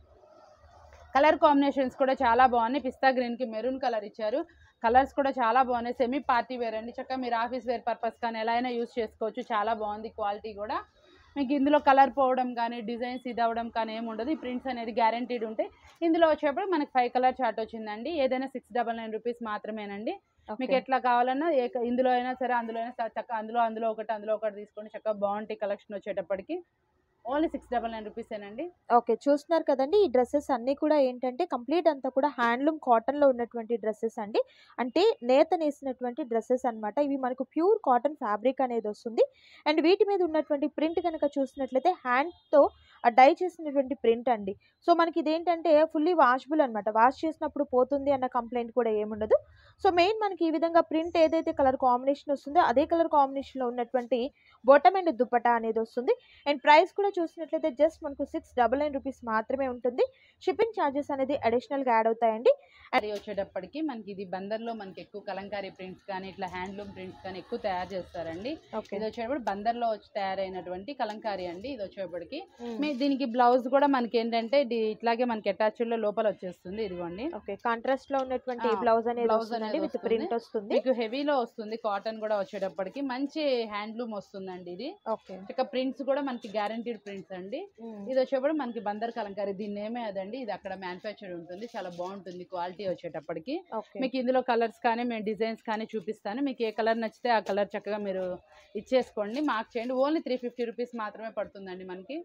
Speaker 1: కలర్ కాంబినేషన్స్ కూడా చాలా బాగున్నాయి. పిస్తా గ్రీన్కి మెరూన్ కలర్ ఇచ్చారు. కలర్స్ కూడా చాలా బాగున్నాయి. సెమీ పార్టీ వేర్ అండి. చక్కగా మీరు ఆఫీస్ వేర్ పర్పస్ కానీ ఎలా అయినా యూస్ చేసుకోవచ్చు. చాలా బాగుంది క్వాలిటీ కూడా. మీకు ఇందులో కలర్ పోవడం కానీ డిజైన్స్ ఇది అవ్వడం కానీ ఏమి ఉండదు. ఈ ప్రింట్స్ అనేది గ్యారంటీడ్ ఉంటాయి. ఇందులో వచ్చేప్పుడు మనకి 5 కలర్ చార్ట్ వచ్చిందండి. ఏదైనా 699 రూపీస్ మాత్రమేనండి. మీకు ఎట్లా కావాలన్నా ఇందులో అయినా సరే అందులో అయినా చక్కగా అందులో ఒకటి తీసుకోండి. చక్కగా బాగుంటాయి కలెక్షన్ వచ్చేటప్పటికి. ఓన్లీ 699 రూపీసేనండి.
Speaker 2: ఓకే, చూస్తున్నారు కదండి. ఈ డ్రెస్సెస్ అన్నీ కూడా ఏంటంటే కంప్లీట్ అంతా కూడా హ్యాండ్లూమ్ కాటన్లో ఉన్నటువంటి డ్రెస్సెస్ అండి. అంటే నేత నేసినటువంటి డ్రెస్సెస్ అనమాట. ఇవి మనకు ప్యూర్ కాటన్ ఫ్యాబ్రిక్ అనేది వస్తుంది. అండ్ వీటి మీద ఉన్నటువంటి ప్రింట్ కనుక చూసినట్లయితే హ్యాండ్తో డై చేసినటువంటి ప్రింట్ అండి. సో మనకి ఇదేంటంటే ఫుల్లీ వాషబుల్ అనమాట. వాష్ చేసినప్పుడు పోతుంది అన్న కంప్లైంట్ కూడా ఏముండదు. సో మెయిన్ మనకి ఈ విధంగా ప్రింట్ ఏదైతే కలర్ కాంబినేషన్ వస్తుందో అదే కలర్ కాంబినేషన్లో ఉన్నటువంటి బాటమ్ అండ్ దుపట్టా అనేది వస్తుంది. అండ్ ప్రైస్ కూడా చూసినట్లయితే జస్ట్ మనకు 699 రూపీస్ మాత్రమే ఉంటుంది. షిప్పింగ్ ఛార్జెస్ అనేది అడిషనల్గా యాడ్ అవుతాయండి.
Speaker 1: అది వచ్చేటప్పటికి మనకి ఇది బందర్లో మనకి ఎక్కువ కలంకారీ ప్రింట్స్ కానీ ఇట్లా హ్యాండ్లూమ్ ప్రింట్స్ కానీ ఎక్కువ తయారు చేస్తారండి. ఇది వచ్చేటప్పుడు బందర్లో వచ్చి తయారైనటువంటి కలంకారీ అండి. ఇది వచ్చేటప్పటికి దీనికి బ్లౌజ్ కూడా మనకి ఏంటంటే ఇట్లాగే మనకి అటాచ్డ్ లో లోపల వచ్చేస్తుంది. ఇదిగోండి,
Speaker 2: కాంట్రాస్ట్ లో ఉన్నటువంటి బ్లౌజ్ అనేది విత్ ప్రింట్ వస్తుంది.
Speaker 1: మీకు హెవీలో వస్తుంది. కాటన్ కూడా వచ్చేటప్పటికి మంచి హ్యాండ్లూమ్ వస్తుందండి. ఇది ఇక ప్రింట్స్ కూడా మనకి గ్యారంటీడ్ ప్రింట్స్ అండి. ఇది వచ్చేటప్పుడు మనకి బందర్ కలంకారీ దీని నేమే అదండి. ఇది అక్కడ మ్యానుఫ్యాక్చర్ ఉంటుంది. చాలా బాగుంటుంది క్వాలిటీ వచ్చేటప్పటికి. మీకు ఇందులో కలర్స్ కానీ మేము డిజైన్స్ కానీ చూపిస్తాను. మీకు ఏ కలర్ నచ్చితే ఆ కలర్ చక్కగా మీరు ఇచ్చేసుకోండి, మార్క్ చేయండి. ఓన్లీ 350 రూపీస్ మాత్రమే పడుతుందండి మనకి.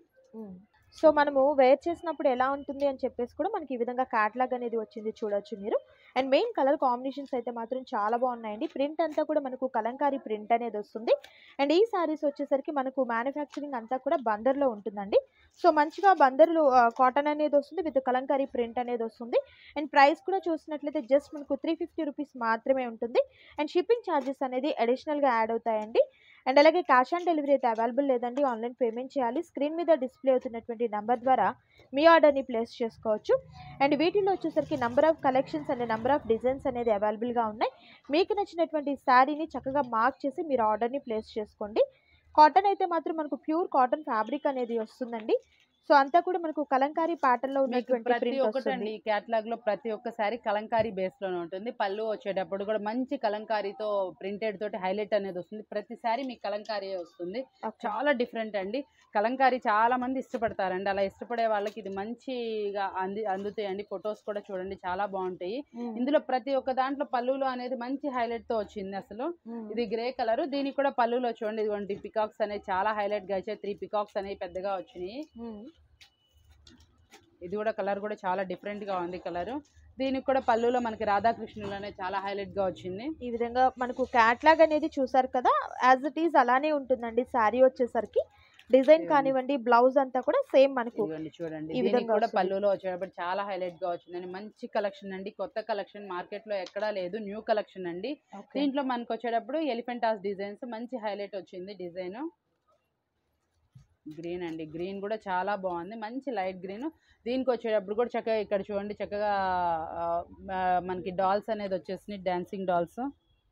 Speaker 2: సో మనము వేర్ చేసినప్పుడు ఎలా ఉంటుంది అని చెప్పేసి కూడా మనకి ఈ విధంగా క్యాట్లాగ్ అనేది వచ్చింది, చూడొచ్చు మీరు. అండ్ మెయిన్ కలర్ కాంబినేషన్స్ అయితే మాత్రం చాలా బాగున్నాయండి. ప్రింట్ అంతా కూడా మనకు కలంకారీ ప్రింట్ అనేది వస్తుంది. అండ్ ఈ సారీస్ వచ్చేసరికి మనకు మ్యానుఫ్యాక్చరింగ్ అంతా కూడా బందర్లో ఉంటుందండి. సో మంచిగా బందర్లో కాటన్ అనేది వస్తుంది విత్ కలంకారీ ప్రింట్ అనేది వస్తుంది. అండ్ ప్రైస్ కూడా చూసినట్లయితే జస్ట్ మనకు 350 రూపీస్ మాత్రమే ఉంటుంది. అండ్ షిప్పింగ్ ఛార్జెస్ అనేది అడిషనల్గా యాడ్ అవుతాయండి. అండ్ అలాగే క్యాష్ ఆన్ డెలివరీ అయితే అవైలబుల్ లేదండి, ఆన్లైన్ పేమెంట్ చేయాలి. స్క్రీన్ మీద డిస్ప్లే అవుతున్నటువంటి నెంబర్ ద్వారా మీ ఆర్డర్ని ప్లేస్ చేసుకోవచ్చు. అండ్ వీటిలో వచ్చేసరికి number of collections and number of designs అనేది అవైలబుల్గా ఉన్నాయి. మీకు నచ్చినటువంటి శారీని చక్కగా మార్క్ చేసి మీరు ఆర్డర్ని ప్లేస్ చేసుకోండి. కాటన్ అయితే మాత్రం మనకు ప్యూర్ కాటన్ ఫ్యాబ్రిక్ అనేది వస్తుందండి. సో అంతా కూడా మనకు కలంకారీ ప్యాటర్న్ లో ఉన్నటువంటి
Speaker 1: ప్రతి ఒక్కటండి. క్యాటలాగ్ లో ప్రతి ఒక్కసారి కలంకారీ బేస్ లోనే ఉంటుంది. పళ్ళు వచ్చేటప్పుడు కూడా మంచి కలంకారీతో ప్రింటెడ్ తోటి హైలైట్ అనేది వస్తుంది. ప్రతిసారి మీకు కలంకారీ వస్తుంది. చాలా డిఫరెంట్ అండి. కలంకారీ చాలా మంది ఇష్టపడతారండి. అలా ఇష్టపడే వాళ్ళకి ఇది మంచిగా అందుతాయండి. ఫొటోస్ కూడా చూడండి చాలా బాగుంటాయి. ఇందులో ప్రతి ఒక్క దాంట్లో పళ్ళులో అనేది మంచి హైలైట్ తో వచ్చింది. అసలు ఇది గ్రే కలర్. దీనికి కూడా పళ్ళులో చూడండి ఇదిగోండి పికాక్స్ అనేవి చాలా హైలైట్ గా వచ్చాయి. 3 పికాక్స్ అనేవి పెద్దగా వచ్చినాయి. ఇది కూడా కలర్ కూడా చాలా డిఫరెంట్ గా ఉంది కలర్. దీనికి కూడా పళ్ళులో మనకి రాధాకృష్ణులు అనేది చాలా హైలైట్ గా వచ్చింది.
Speaker 2: ఈ విధంగా మనకు క్యాట్లాగ్ అనేది చూసారు కదా, యాజ్ ఇట్ ఈజ్ అలానే ఉంటుందండి. శారీ వచ్చేసరికి డిజైన్ కానివ్వండి, బ్లౌజ్ అంతా కూడా సేమ్ మనకు
Speaker 1: ఇదిగోండి చూడండి,
Speaker 2: ఈ
Speaker 1: దీనికి
Speaker 2: విధంగా
Speaker 1: కూడా
Speaker 2: వస్తుంది.
Speaker 1: పళ్ళులో వచ్చేటప్పుడు చాలా హైలైట్ గా వచ్చిందండి. మంచి కలెక్షన్ అండి, కొత్త కలెక్షన్, మార్కెట్ లో ఎక్కడా లేదు, న్యూ కలెక్షన్ అండి.
Speaker 2: Okay.
Speaker 1: దీంట్లో మనకు వచ్చేటప్పుడు ఎలిఫెంటాస్ డిజైన్స్ మంచి హైలైట్ వచ్చింది. డిజైన్ గ్రీన్ అండి, గ్రీన్ కూడా చాలా బాగుంది, మంచి లైట్ గ్రీన్. దీనికి వచ్చేటప్పుడు కూడా చక్కగా ఇక్కడ చూడండి, చక్కగా ఆ, మనకి డాల్స్ అనేది వచ్చేసినాయి, dancing dolls.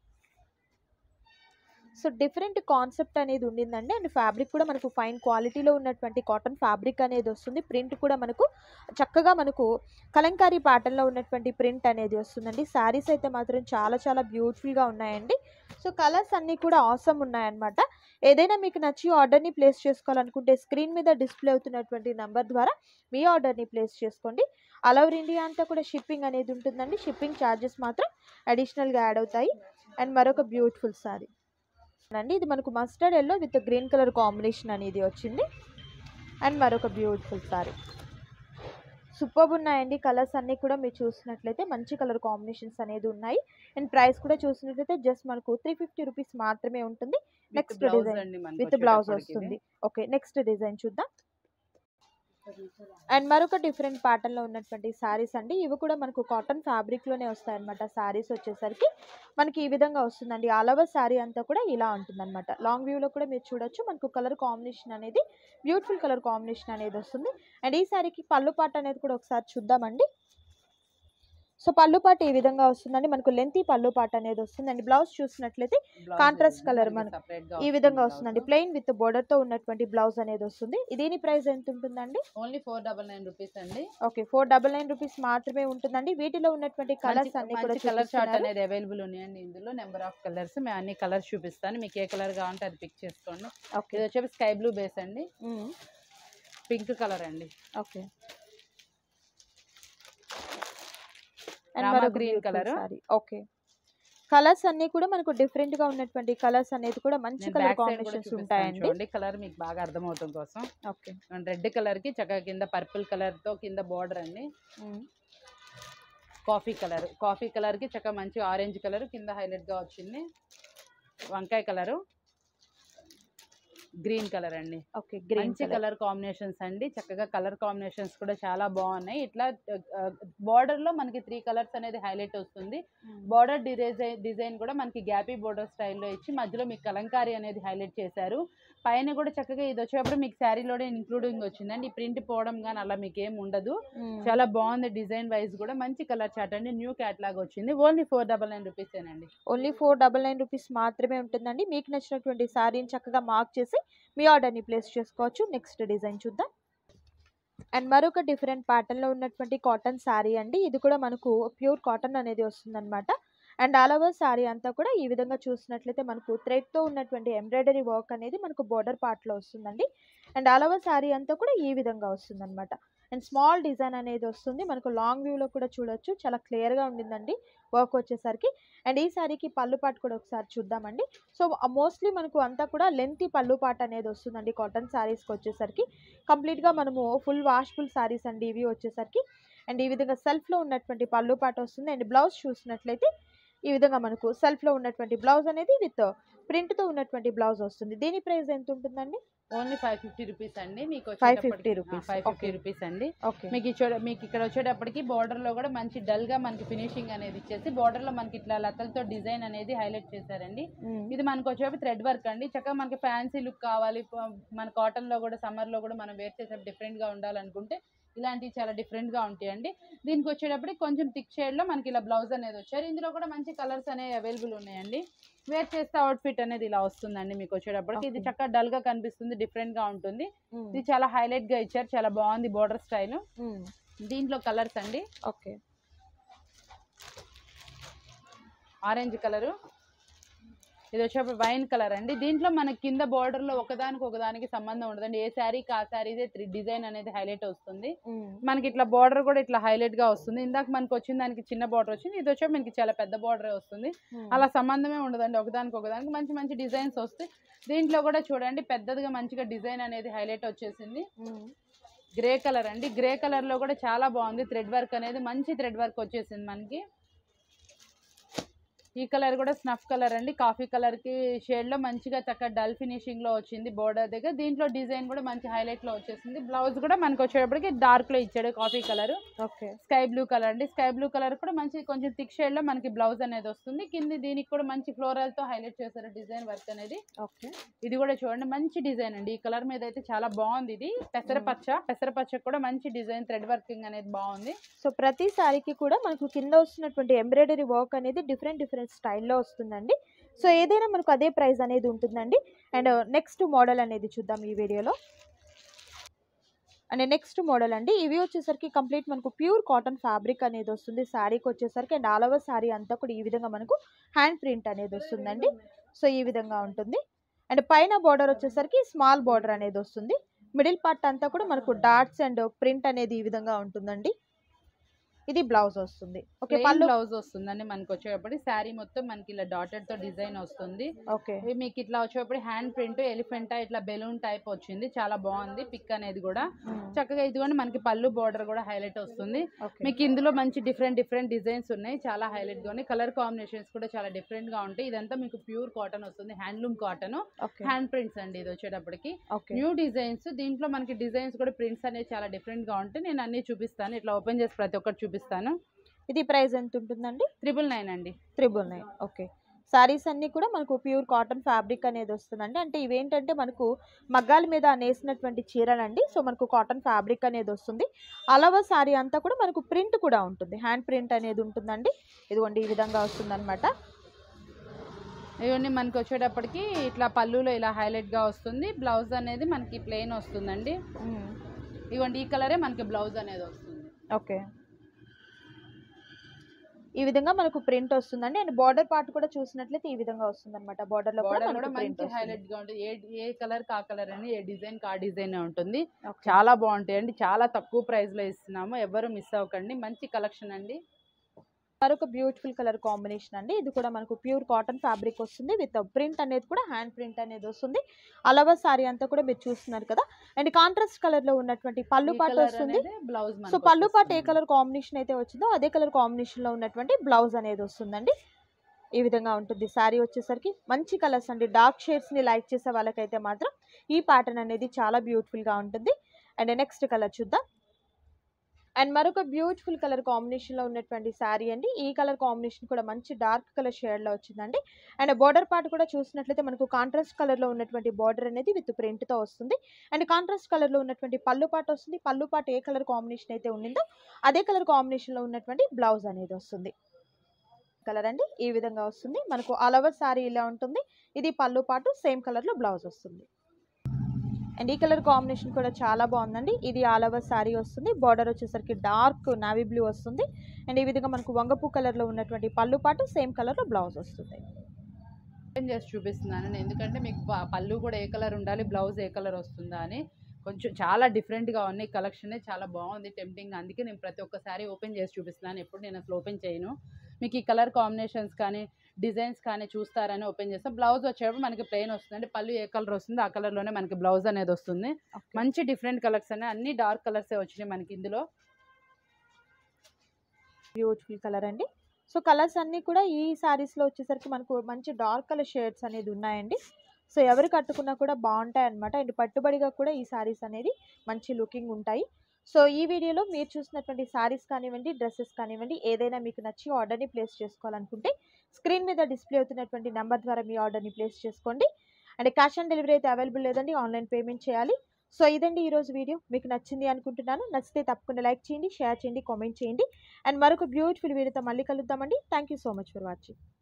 Speaker 2: So different concept అనేది ఉండిందండి. అండ్ ఫ్యాబ్రిక్ కూడా మనకు ఫైన్ క్వాలిటీలో ఉన్నటువంటి కాటన్ ఫ్యాబ్రిక్ అనేది వస్తుంది. ప్రింట్ కూడా మనకు చక్కగా మనకు కలంకారీ ప్యాటర్న్లో ఉన్నటువంటి ప్రింట్ అనేది వస్తుందండి. శారీస్ అయితే మాత్రం చాలా చాలా బ్యూటిఫుల్గా ఉన్నాయండి. సో కలర్స్ అన్నీ కూడా ఆసమ్ ఉన్నాయన్నమాట. ఏదైనా మీకు నచ్చి ఆర్డర్ని ప్లేస్ చేసుకోవాలనుకుంటే స్క్రీన్ మీద డిస్ప్లే అవుతున్నటువంటి నెంబర్ ద్వారా మీ ఆర్డర్ని ప్లేస్ చేసుకోండి. ఆల్ ఓవర్ ఇండియా అంతా కూడా షిప్పింగ్ అనేది ఉంటుందండి. షిప్పింగ్ ఛార్జెస్ మాత్రం అడిషనల్గా యాడ్ అవుతాయి. అండ్ మరొక బ్యూటిఫుల్ శారీ అండి, ఇది మనకు mustard yellow with green colour combination అనేది వచ్చింది. అండ్ మరొక బ్యూటిఫుల్ సారీ, సూపర్ ఉన్నాయండి. కలర్స్ అన్నీ కూడా మీరు చూసినట్లయితే మంచి కలర్ కాంబినేషన్స్ అనేది ఉన్నాయి. అండ్ ప్రైస్ కూడా చూసినట్లయితే జస్ట్ మనకు 350 రూపీస్ మాత్రమే ఉంటుంది. నెక్స్ట్ డిజైన్ విత్ బ్లౌజ్ వస్తుంది. ఓకే, నెక్స్ట్ డిజైన్ చూద్దాం. అండ్ మరొక డిఫరెంట్ ప్యాటర్న్లో ఉన్నటువంటి శారీస్ అండి, ఇవి కూడా మనకు కాటన్ ఫ్యాబ్రిక్లోనే వస్తాయన్నమాట. శారీస్ వచ్చేసరికి మనకి ఈ విధంగా వస్తుందండి. ఆల్ ఓవర్ శారీ అంతా కూడా ఇలా ఉంటుందన్నమాట. లాంగ్ వ్యూలో కూడా మీరు చూడొచ్చు, మనకు కలర్ కాంబినేషన్ అనేది బ్యూటిఫుల్ కలర్ కాంబినేషన్ అనేది వస్తుంది. అండ్ ఈ శారీకి పళ్ళు పాట అనేది కూడా ఒకసారి చూద్దామండి. సో పళ్ళు పాట ఈ విధంగా వస్తుందండి, మనకు లెంతీ పళ్ళు పాట అనేది వస్తుంది. అండ్ బ్లౌజ్ చూసినట్లయితే కాంట్రాస్ట్ కలర్ మనకు ఈ విధంగా వస్తుందండి. ప్లెయిన్ విత్ బోర్డర్ తో ఉన్నటువంటి బ్లౌజ్ అనేది వస్తుంది. దీని ప్రైస్ ఎంత ఉంటుందండి?
Speaker 1: ఓన్లీ 499 రూపీస్ అండి.
Speaker 2: ఓకే, 499 రూపీస్ మాత్రమే ఉంటుందండి. వీటిలో ఉన్నటువంటి కలర్స్ అన్ని కూడా
Speaker 1: కలర్ చార్ట్ అనేది అవైలబుల్ ఉన్నాయండి. ఇందులో నెంబర్ ఆఫ్ కలర్స్, మేము అన్ని కలర్స్ చూపిస్తాను, మీకు ఏ కలర్ కావాలంటే అది పిక్ చేసుకోండి.
Speaker 2: ఓకే,
Speaker 1: ఇది వచ్చేసి స్కై బ్లూ బేస్ అండి, పింక్ కలర్ అండి.
Speaker 2: Okay,
Speaker 1: green colour.
Speaker 2: Okay, colours అన్ని కూడా మనకు డిఫరెంట్ గా ఉన్నటువంటి కలర్స్ అనేది కూడా మంచి కలర్ కాంబినేషన్స్ ఉంటాయండి.
Speaker 1: కలర్ మీకు బాగా అర్థమవుతుంది కోసం.
Speaker 2: ఓకే,
Speaker 1: రెడ్ కలర్ కి చక్కగా కింద పర్పుల్ కలర్ తో కింద బార్డర్ అండి. కాఫీ కలర్ కి చక్కగా మంచి ఆరెంజ్ కలర్ కింద హైలైట్ గా వచ్చింది. వంకాయ కలరు, గ్రీన్ కలర్ అండి.
Speaker 2: ఓకే, గ్రీన్
Speaker 1: మంచి కలర్ కాంబినేషన్స్ అండి. చక్కగా కలర్ కాంబినేషన్స్ కూడా చాలా బాగున్నాయి. ఇట్లా బార్డర్ లో మనకి 3 కలర్స్ అనేది హైలైట్ వస్తుంది. బార్డర్ డిజైన్ కూడా మనకి గ్యాపీ బార్డర్ స్టైల్లో ఇచ్చి మధ్యలో మీకు కలంకారీ అనేది హైలైట్ చేశారు. పైన కూడా చక్కగా ఇది వచ్చేటప్పుడు మీకు శారీలోనే ఇంక్లూడింగ్ వచ్చిందండి. ఈ ప్రింట్ పోవడం కానీ అలా మీకు ఏం ఉండదు. చాలా బాగుంది డిజైన్ వైజ్ కూడా. మంచి కలర్ చార్ట్ అండి, న్యూ క్యాట్లాగ్ వచ్చింది. ఓన్లీ 499 రూపీస్ ఏనండి.
Speaker 2: ఓన్లీ 499 రూపీస్ మాత్రమే ఉంటుందండి. మీకు నచ్చినటువంటి శారీని చక్కగా మార్క్ చేసి మీ ఆర్డర్ని ప్లేస్ చేసుకోవచ్చు. నెక్స్ట్ డిజైన్ చూద్దాం. అండ్ మరొక డిఫరెంట్ ప్యాటర్న్లో ఉన్నటువంటి కాటన్ శారీ అండి, ఇది కూడా మనకు ప్యూర్ కాటన్ అనేది వస్తుందన్నమాట. అండ్ ఆల్ ఓవర్ శారీ అంతా కూడా ఈ విధంగా చూసినట్లయితే మనకు థ్రెడ్తో ఉన్నటువంటి ఎంబ్రాయిడరీ వర్క్ అనేది మనకు బోర్డర్ పార్ట్లో వస్తుందండి. అండ్ ఆల్ ఓవర్ శారీ అంతా కూడా ఈ విధంగా వస్తుందన్నమాట. అండ్ స్మాల్ డిజైన్ అనేది వస్తుంది. మనకు లాంగ్ వ్యూలో కూడా చూడొచ్చు, చాలా క్లియర్గా ఉండిందండి వర్క్ వచ్చేసరికి. అండ్ ఈ శారీకి పళ్ళు పాట కూడా ఒకసారి చూద్దామండి. సో మోస్ట్లీ మనకు అంతా కూడా లెంతీ పళ్ళు పాట అనేది వస్తుందండి కాటన్ శారీస్కి వచ్చేసరికి. కంప్లీట్గా మనము ఫుల్ వాష్ఫుల్ శారీస్ అండి ఇవి వచ్చేసరికి. అండ్ ఈ విధంగా సెల్ఫ్లో ఉన్నటువంటి పళ్ళు పాట వస్తుంది. అండ్ బ్లౌజ్ చూసినట్లయితే ఈ విధంగా మనకు సెల్ఫ్లో ఉన్నటువంటి బ్లౌజ్ అనేది విత్ ప్రింట్తో ఉన్నటువంటి బ్లౌజ్ వస్తుంది. దీని ప్రైస్ ఎంత ఉంటుందండి?
Speaker 1: ఓన్లీ 550 రూపీస్ అండి. మీకు
Speaker 2: 550 రూపీస్.
Speaker 1: 550 రూపీస్ అండి.
Speaker 2: ఓకే,
Speaker 1: మీకు ఇక్కడ వచ్చేటప్పటికి బార్డర్ లో కూడా మంచి డల్ గా మనకి ఫినిషింగ్ అనేది ఇచ్చేసి బార్డర్ లో మనకి ఇట్లా లతలతో డిజైన్ అనేది హైలైట్ చేశారండి. ఇది మనకు వచ్చేటప్పుడు థ్రెడ్ వర్క్ అండి. చక్కగా మనకి ఫ్యాన్సీ లుక్ కావాలి, మన కాటన్ లో కూడా సమ్మర్ లో కూడా మనం వేర్ చేసేటప్పుడు డిఫరెంట్ గా ఉండాలనుకుంటే ఇలాంటివి చాలా డిఫరెంట్ గా ఉంటాయండి. దీనికి వచ్చేటప్పటికి కొంచెం థిక్ షేడ్ లో మనకి ఇలా బ్లౌజ్ అనేది వచ్చారు. ఇందులో కూడా మంచి కలర్స్ అనేవి అవైలబుల్ ఉన్నాయండి. వేర్ చేస్తే అవుట్ ఫిట్ అనేది ఇలా వస్తుందండి. మీకు వచ్చేటప్పటికి ఇది చక్కగా డల్ గా కనిపిస్తుంది, డిఫరెంట్ గా ఉంటుంది. ఇది చాలా హైలైట్ గా ఇచ్చారు, చాలా బాగుంది బోర్డర్ స్టైల్. దీంట్లో కలర్స్ అండి,
Speaker 2: ఓకే,
Speaker 1: ఆరెంజ్ కలరు, ఇది వచ్చేటప్పుడు వైన్ కలర్ అండి. దీంట్లో మనకి కింద బార్డర్ లో ఒకదానికి సంబంధం ఉండదండి. ఏ శారీకి ఆ శారీదే డిజైన్ అనేది హైలైట్ వస్తుంది. మనకి ఇట్లా బార్డర్ కూడా ఇట్లా హైలైట్ గా వస్తుంది. ఇందాక మనకి వచ్చిన దానికి చిన్న బార్డర్ వచ్చింది, ఇది వచ్చే మనకి చాలా పెద్ద బార్డర్ వస్తుంది. అలా సంబంధమే ఉండదండి, ఒకదానికి మంచి మంచి డిజైన్స్ వస్తాయి. దీంట్లో కూడా చూడండి పెద్దదిగా మంచిగా డిజైన్ అనేది హైలైట్ వచ్చేసింది. గ్రే కలర్ అండి, గ్రే కలర్ లో కూడా చాలా బాగుంది. థ్రెడ్ వర్క్ అనేది మంచి థ్రెడ్ వర్క్ వచ్చేసింది మనకి. ఈ కలర్ కూడా స్నఫ్ కలర్ అండి, కాఫీ కలర్ కి షేడ్ లో మంచిగా చక్కగా డల్ ఫినిషింగ్ లో వచ్చింది బోర్డర్ దగ్గర. దీంట్లో డిజైన్ కూడా మంచి హైలైట్ లో వచ్చేసింది. బ్లౌజ్ కూడా మనకి వచ్చేటప్పటికి డార్క్ లో ఇచ్చాడు coffee colour.
Speaker 2: Okay,
Speaker 1: sky blue colour అండి, స్కై బ్లూ కలర్ కూడా మంచి కొంచెం థిక్ షేడ్ లో మనకి బ్లౌజ్ అనేది వస్తుంది. కింద దీనికి కూడా మంచి ఫ్లోరల్ తో హైలైట్ చేశారు డిజైన్ వర్క్ అనేది.
Speaker 2: ఓకే,
Speaker 1: ఇది కూడా చూడండి మంచి డిజైన్ అండి, ఈ కలర్ మీద అయితే చాలా బాగుంది. ఇది పెసరపచ్చ కూడా మంచి డిజైన్ థ్రెడ్ వర్కింగ్ అనేది బాగుంది.
Speaker 2: సో ప్రతి సారీకి కూడా మనకు కింద వస్తున్నటువంటి ఎంబ్రాయిడరీ వర్క్ అనేది డిఫరెంట్ స్టైల్లో వస్తుందండి. సో ఏదైనా మనకు అదే ప్రైస్ అనేది ఉంటుందండి. అండ్ నెక్స్ట్ మోడల్ అనేది చూద్దాం ఈ వీడియోలో. అండ్ నెక్స్ట్ మోడల్ అండి, ఇవి వచ్చేసరికి కంప్లీట్ మనకు ప్యూర్ కాటన్ ఫ్యాబ్రిక్ అనేది వస్తుంది శారీకి వచ్చేసరికి. అండ్ ఆల్ ఓవర్ శారీ అంతా కూడా ఈ విధంగా మనకు హ్యాండ్ ప్రింట్ అనేది వస్తుందండి. సో ఈ విధంగా ఉంటుంది. అండ్ పైన బార్డర్ వచ్చేసరికి స్మాల్ బార్డర్ అనేది వస్తుంది. మిడిల్ పార్ట్ అంతా కూడా మనకు డాట్స్ అండ్ ప్రింట్ అనేది ఈ విధంగా ఉంటుందండి. ఇది బ్లౌజ్ వస్తుంది. ఓకే, పళ్ళు
Speaker 1: బ్లౌజ్ వస్తుందండి మనకి వచ్చేటప్పుడు. శారీ మొత్తం మనకి ఇలా డాటెడ్ తో డిజైన్ వస్తుంది.
Speaker 2: ఓకే,
Speaker 1: మీకు ఇట్లా వచ్చేటప్పుడు హ్యాండ్ ప్రింట్ ఎలిఫెంట్ ఇట్లా బెలూన్ టైప్ వచ్చింది, చాలా బాగుంది పిక్ అనేది కూడా చక్కగా. ఇదిగోండి మనకి పళ్ళు బార్డర్ కూడా హైలైట్ వస్తుంది. మీకు ఇందులో మంచి డిఫరెంట్ డిజైన్స్ ఉన్నాయి, చాలా హైలైట్ గా ఉన్నాయి. కలర్ కాంబినేషన్స్ కూడా చాలా డిఫరెంట్ గా ఉంటాయి. ఇదంతా మీకు ప్యూర్ కాటన్ వస్తుంది, హ్యాండ్లూమ్ కాటన్, హ్యాండ్ ప్రింట్స్ అండి ఇది వచ్చేటప్పటికి. న్యూ డిజైన్స్, దీంట్లో మనకి డిజైన్స్ కూడా ప్రింట్స్ అనేవి చాలా డిఫరెంట్ గా ఉంటాయి. నేను అన్ని చూపిస్తాను, ఇట్లా ఓపెన్ చేసి ప్రతి ఒక్కటి చూపిస్తాను.
Speaker 2: ఇది ప్రైస్ ఎంత ఉంటుందండి?
Speaker 1: 999 అండి.
Speaker 2: 999. ఓకే, సారీస్ అన్ని కూడా మనకు ప్యూర్ కాటన్ ఫ్యాబ్రిక్ అనేది వస్తుందండి. అంటే ఇవేంటంటే మనకు మగ్గాల మీద నేసినటువంటి చీరలండి. సో మనకు కాటన్ ఫ్యాబ్రిక్ అనేది వస్తుంది. అలవ సారీ అంతా కూడా మనకు ప్రింట్ కూడా ఉంటుంది, హ్యాండ్ ప్రింట్ అనేది ఉంటుందండి. ఇదిగోండి ఈ విధంగా వస్తుంది అనమాట.
Speaker 1: ఇవన్నీ మనకి వచ్చేటప్పటికి ఇట్లా పళ్ళులో ఇలా హైలైట్ గా వస్తుంది. బ్లౌజ్ అనేది మనకి ప్లెయిన్ వస్తుందండి. ఇవ్వండి ఈ కలరే మనకి బ్లౌజ్ అనేది వస్తుంది.
Speaker 2: ఓకే, ఈ విధంగా మనకు ప్రింట్ వస్తుందండి. అండ్ బార్డర్ పార్ట్ కూడా చూసినట్లయితే ఈ విధంగా వస్తుంది అనమాట. బార్డర్ లో కూడా
Speaker 1: మంచి హైలైట్ గా ఉంటుంది. ఏ కలర్ కా కలర్ అని, ఏ డిజైన్ కా డిజైన్ ఉంటుంది. చాలా బాగుంటాయి అండి, చాలా తక్కువ ప్రైస్ లో ఇస్తున్నాము, ఎవరు మిస్ అవ్వకండి. మంచి కలెక్షన్ అండి.
Speaker 2: మరొక బ్యూటిఫుల్ కలర్ కాంబినేషన్ అండి. ఇది కూడా మనకు ప్యూర్ కాటన్ ఫ్యాబ్రిక్ వస్తుంది, విత్ ప్రింట్ అనేది కూడా హ్యాండ్ ప్రింట్ అనేది వస్తుంది. అలవా సారీ అంతా కూడా మీరు చూస్తున్నారు కదా. అండ్ కాంట్రాస్ట్ కలర్ లో ఉన్నటువంటి పళ్ళు పాటు వస్తుంది. సో పళ్ళు పాటు ఏ కలర్ కాంబినేషన్ అయితే వచ్చిందో అదే కలర్ కాంబినేషన్ లో ఉన్నటువంటి బ్లౌజ్ అనేది వస్తుందండి. ఈ విధంగా ఉంటుంది. శారీ వచ్చేసరికి మంచి కలర్స్ అండి, డార్క్ షేడ్స్ ని లైక్ చేసే వాళ్ళకైతే మాత్రం ఈ ప్యాటర్న్ అనేది చాలా బ్యూటిఫుల్ గా ఉంటుంది. అండ్ నెక్స్ట్ కలర్ చూద్దాం. అండ్ మరొక బ్యూటిఫుల్ కలర్ కాంబినేషన్ లో ఉన్నటువంటి శారీ అండి. ఈ కలర్ కాంబినేషన్ కూడా మంచి డార్క్ కలర్ షేడ్ లో వచ్చిందండి. అండ్ బోర్డర్ పార్ట్ కూడా చూసినట్లయితే మనకు కాంట్రాస్ట్ కలర్ లో ఉన్నటువంటి బార్డర్ అనేది విత్ ప్రింట్ తో వస్తుంది. అండ్ కాంట్రాస్ట్ కలర్ లో ఉన్నటువంటి పళ్ళు పార్ట్ వస్తుంది. పళ్ళు పార్ట్ ఏ కలర్ కాంబినేషన్ అయితే ఉండిందో అదే కలర్ కాంబినేషన్ లో ఉన్నటువంటి బ్లౌజ్ అనేది వస్తుంది. కలర్ అండి ఈ విధంగా వస్తుంది. మనకు ఆల్ ఓవర్ శారీ ఇలా ఉంటుంది. ఇది పళ్ళు పాటు సేమ్ కలర్ లో బ్లౌజ్ వస్తుంది. అండ్ ఈ కలర్ కాంబినేషన్ కూడా చాలా బాగుందండి. ఇది ఆల్ ఓవర్ శారీ వస్తుంది. బార్డర్ వచ్చేసరికి డార్క్ నావీ బ్లూ వస్తుంది. అండ్ ఈ విధంగా మనకు వంగపు కలర్ లో ఉన్నటువంటి పళ్ళు పాటు సేమ్ కలర్ లో బ్లౌజ్ వస్తుంది.
Speaker 1: ఓపెన్ చేసి చూపిస్తున్నాను ఎందుకంటే మీకు పళ్ళు కూడా ఏ కలర్ ఉండాలి, బ్లౌజ్ ఏ కలర్ వస్తుందా అని కొంచెం చాలా డిఫరెంట్గా ఉన్నాయి. కలెక్షన్ చాలా బాగుంది, టెంప్టింగ్. అందుకే నేను ప్రతి ఒక్కసారి ఓపెన్ చేసి చూపిస్తున్నాను, ఎప్పుడు నేను అసలు ఓపెన్ చేయను. మీకు ఈ కలర్ కాంబినేషన్స్ కానీ డిజైన్స్ కానీ చూస్తారని ఓపెన్ చేస్తాం. బ్లౌజ్ వచ్చేటప్పుడు మనకి ప్లెయిన్ వస్తుంది, అంటే పళ్ళు ఏ కలర్ వస్తుందో ఆ కలర్లోనే మనకి బ్లౌజ్ అనేది వస్తుంది. మంచి డిఫరెంట్ కలర్స్ అనేవి అన్ని డార్క్ కలర్సే వచ్చినాయి మనకి ఇందులో.
Speaker 2: బ్యూటిఫుల్ కలర్ అండి. సో కలర్స్ అన్నీ కూడా ఈ శారీస్లో వచ్చేసరికి మనకు మంచి డార్క్ కలర్ షేడ్స్ అనేది ఉన్నాయండి. సో ఎవరు కట్టుకున్నా కూడా బాగుంటాయి అనమాట. అండ్ పట్టుబడిగా కూడా ఈ శారీస్ అనేది మంచి లుకింగ్ ఉంటాయి. సో ఈ వీడియోలో మీరు చూసినటువంటి శారీస్ కానివ్వండి, డ్రెస్సెస్ కానివ్వండి, ఏదైనా మీకు నచ్చి ఆర్డర్ని ప్లేస్ చేసుకోవాలనుకుంటే స్క్రీన్ మీద డిస్ప్లే అవుతున్నటువంటి నెంబర్ ద్వారా మీ ఆర్డర్ని ప్లేస్ చేసుకోండి. అండ్ క్యాష్ ఆన్ డెలివరీ అయితే అవైలబుల్ లేదండి, ఆన్లైన్ పేమెంట్ చేయాలి. సో ఇదండి ఈరోజు వీడియో, మీకు నచ్చింది అనుకుంటున్నాను. నచ్చితే తప్పకుండా లైక్ చేయండి, షేర్ చేయండి, కామెంట్ చేయండి. అండ్ మరొక బ్యూటిఫుల్ వీడియోతో మళ్ళీ కలుద్దామండి. Thank you so much for watching.